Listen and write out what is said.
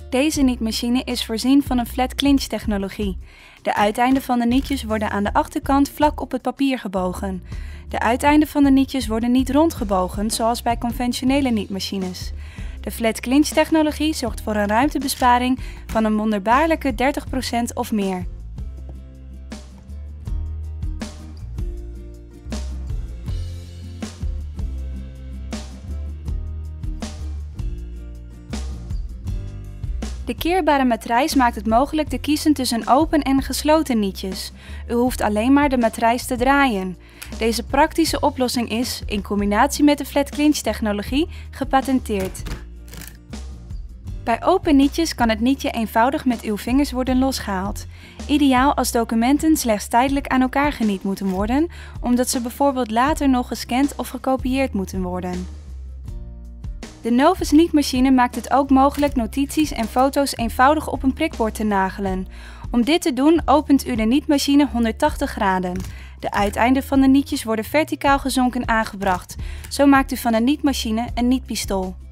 Deze nietmachine is voorzien van een flat clinch technologie. De uiteinden van de nietjes worden aan de achterkant vlak op het papier gebogen. De uiteinden van de nietjes worden niet rondgebogen zoals bij conventionele nietmachines. De flat clinch technologie zorgt voor een ruimtebesparing van een wonderbaarlijke 30% of meer. De keerbare matrijs maakt het mogelijk te kiezen tussen open en gesloten nietjes. U hoeft alleen maar de matrijs te draaien. Deze praktische oplossing is, in combinatie met de flat clinch technologie, gepatenteerd. Bij open nietjes kan het nietje eenvoudig met uw vingers worden losgehaald. Ideaal als documenten slechts tijdelijk aan elkaar geniet moeten worden, omdat ze bijvoorbeeld later nog gescand of gekopieerd moeten worden. De Novus nietmachine maakt het ook mogelijk notities en foto's eenvoudig op een prikbord te nagelen. Om dit te doen opent u de nietmachine 180 graden. De uiteinden van de nietjes worden verticaal gezonken aangebracht. Zo maakt u van een nietmachine een nietpistool.